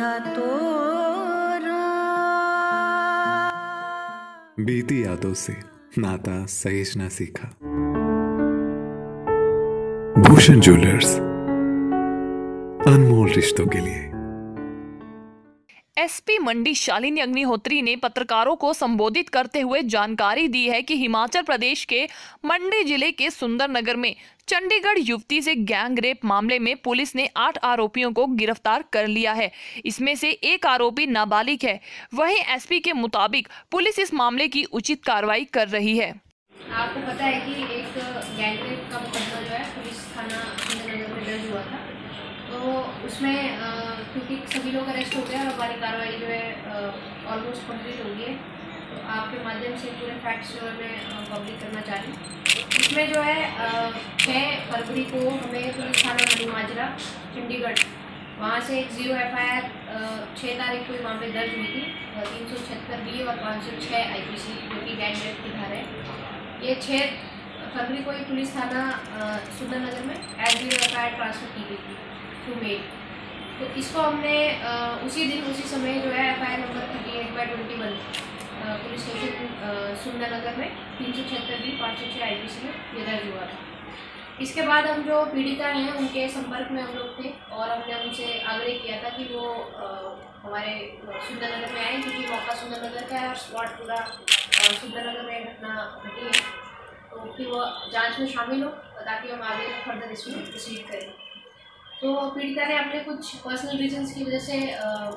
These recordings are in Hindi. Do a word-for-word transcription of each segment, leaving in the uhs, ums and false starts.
तोरा। बीती यादों से नाता सहेजना सीखा। भूषण ज्वेलर्स, अनमोल रिश्तों के लिए। एसपी मंडी शालिनी अग्निहोत्री ने पत्रकारों को संबोधित करते हुए जानकारी दी है कि हिमाचल प्रदेश के मंडी जिले के सुंदरनगर में चंडीगढ़ युवती से गैंग रेप मामले में पुलिस ने आठ आरोपियों को गिरफ्तार कर लिया है। इसमें से एक आरोपी नाबालिग है। वहीं एसपी के मुताबिक पुलिस इस मामले की उचित कार्रवाई कर रही है। आपको पता है कि एक गैंग रेप का मुकदमा जो है पुलिस थाना सुंदरनगर में दर्ज हुआ था, तो उसमें क्योंकि सभी लोग अरेस्ट हो गए और हमारी कार्रवाई जो है ऑलमोस्ट कंप्लीट हो गई है, तो आपके माध्यम से पूरे फैक्ट्स जो है मैं पब्लिक करना चाह रही हूँ। इसमें जो है छः फरवरी को हमें पुलिस थाना मनी माजरा चंडीगढ़ वहाँ से एक जीरो एफ आई आर छः तारीख को वहाँ पे दर्ज हुई थी, तीन सौ छिहत्तर बी और पाँच सौ छः आई पी सी जो कि गैंग रेप की धारा है। ये छः फरवरी को ही पुलिस थाना सुंदरनगर में as zero F I R transfer की गई थी टू मेड। तो इसको हमने आ, उसी दिन उसी समय जो है F I R number thirty eight by twenty one police station Sundernagar में तीन सौ छिहत्तर बी पाँच सौ छः आई पी सी में ये दर्ज हुआ था। इसके बाद हम जो पीड़िता हैं उनके संपर्क में हम लोग थे और हमने उनसे आग्रह किया था कि वो आ, हमारे सुंदरनगर में आए, क्योंकि मौका सुंदरनगर का है और स्पॉट पूरा सुंदरनगर में घटना घटी है, तो फिर वो जाँच में शामिल हो ताकि हम आगे फर्दर इसमें प्रोसीड करें। तो पीड़िता ने अपने कुछ पर्सनल रीजंस की वजह से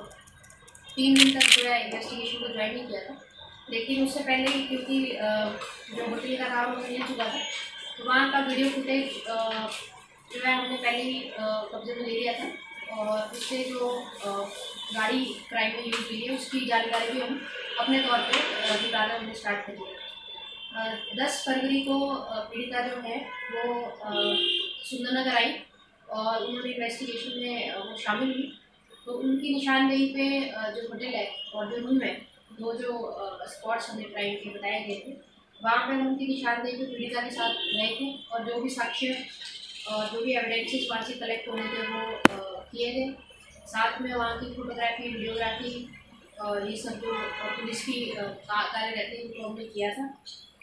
तीन दिन तक जो है इन्वेस्टिगेशन को ज्वाइन नहीं किया था, लेकिन उससे पहले ही क्योंकि जो होटल का नाम वो मिल चुका था, तो वहाँ का वीडियो फुटेज जो है हमने पहले ही कब्जे में ले लिया था और उससे जो गाड़ी क्राइम में यूज हुई है उसकी जानकारी भी हम अपने तौर पर जुटाना हमने स्टार्ट कर दिया। दस फरवरी को पीड़िता जो है वो सुंदरनगर आई और उन्होंने इन्वेस्टिगेशन में वो शामिल हुई, तो उनकी निशानदेही पे जो होटल है और जो रूम है, दो जो स्पॉट्स हमें क्राइम के बताए गए थे, वहाँ पे उनकी निशानदेही पे पीड़िता के साथ गए थे और जो भी साक्ष्य और जो भी एविडेंसेस वहाँ से कलेक्ट होने थे वो किए गए। साथ में वहाँ की फोटोग्राफी, वीडियोग्राफी और ये सब जो पुलिस की कार्य रहते हैं उनको हमने किया था।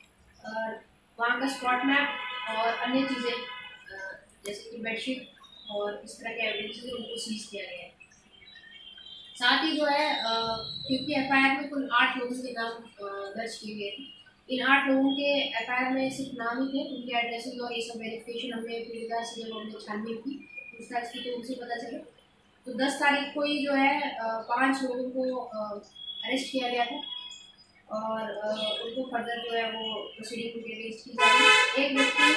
वहाँ का स्पॉट मैप और अन्य चीज़ें जैसे कि बेडशीट और इस तरह के एविडेंसेस उनको सीज किया गया है। साथ ही जो है क्योंकि एफ आई आर में कुल आठ लोगों के नाम दर्ज किए गए थे, इन आठ लोगों के एफ आई आर में सिर्फ नाम ही थे, उनके एड्रेसेस और ये सब वेरिफिकेशन हमने पीड़िता से जब हमने छानबीन की पूछताछ की तो उनसे पता चला। तो दस तारीख को ही जो है पाँच लोगों को अरेस्ट किया गया था और उनको फर्दर जो है वो प्रोसीडिंग के लिए की जा रही है। एक व्यक्ति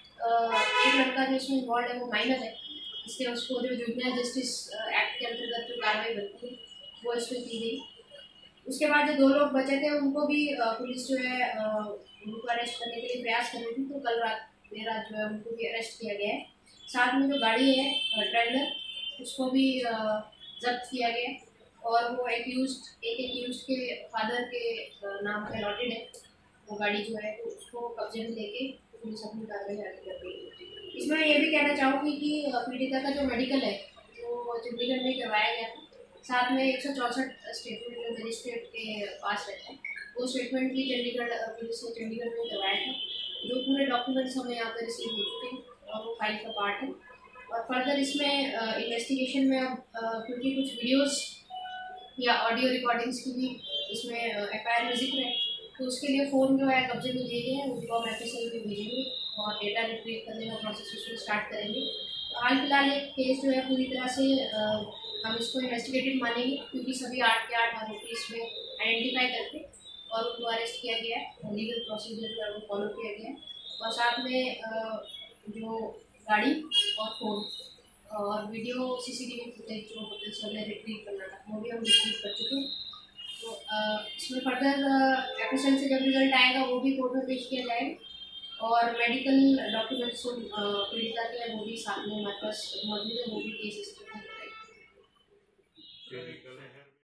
एक लड़का जो इसमें इन्वॉल्व है वो माइनर है, इसलिए उसको जो जुवेनाइल जस्टिस एक्ट के अंतर्गत जो कार्रवाई बनती है वो इसमें की गई। उसके बाद जो दो लोग बचे थे उनको भी पुलिस जो है उनको अरेस्ट करने के लिए प्रयास कर रही थी, तो कल रात देर रात जो है उनको भी अरेस्ट किया गया है। साथ में जो गाड़ी है ट्रेलर उसको भी जब्त किया गया और वो एक यूज्ड एक एक यूज्ड के फादर के नाम पे अलॉटेड है वो गाड़ी जो है, तो उसको कब्जे में लेके पुलिस अपनी कार्रवाई आगे कर रही है। इसमें ये भी कहना चाहूँगी कि पीड़िता का जो मेडिकल है वो चंडीगढ़ में करवाया गया था। साथ में एक सौ चौंसठ स्टेटमेंट जो मजिस्ट्रेट के पास रहते हैं वो स्टेटमेंट भी चंडीगढ़ पुलिस ने चंडीगढ़ में करवाया था। जो पूरे डॉक्यूमेंट्स हमें यहाँ पर रिसीव हो चुके हैं और वो फाइल का पार्ट है। और फर्दर इसमें इन्वेस्टिगेशन में अब क्योंकि कुछ वीडियोज़ या ऑडियो रिकॉर्डिंग्स की भी इसमें एफ आई आर में जिक्र है, तो उसके लिए फ़ोन जो है कब्जे में लिए गए हैं, उनको हम एफ एस एल में भेजेंगे और डेटा रिट्रीव करने का प्रोसेस उसमें स्टार्ट करेंगे। तो हाल फिलहाल एक केस जो है पूरी तरह से आ, हम इसको इन्वेस्टिगेटेड मानेंगे, क्योंकि सभी आठ के आठ आरोपी इसमें आइडेंटिफाई करके और उनको अरेस्ट किया गया है, लीगल प्रोसीजर जो है वो फॉलो किया गया है। और साथ में आ, जो गाड़ी और फ़ोन और video C C T V footage जो होटल से हमने रिट्रीव करना था वो भी हम रिट्रीव कर चुके हैं। तो इसमें फर्दर एफ एस एल से जब रिजल्ट आएगा वो भी कोर्ट में पेश किया जाएगा और मेडिकल डॉक्यूमेंट्स जो पीड़िता के हैं वो भी साथ में हमारे पास मौजूद है, वो भी केस हिस्ट्री में बताएंगे।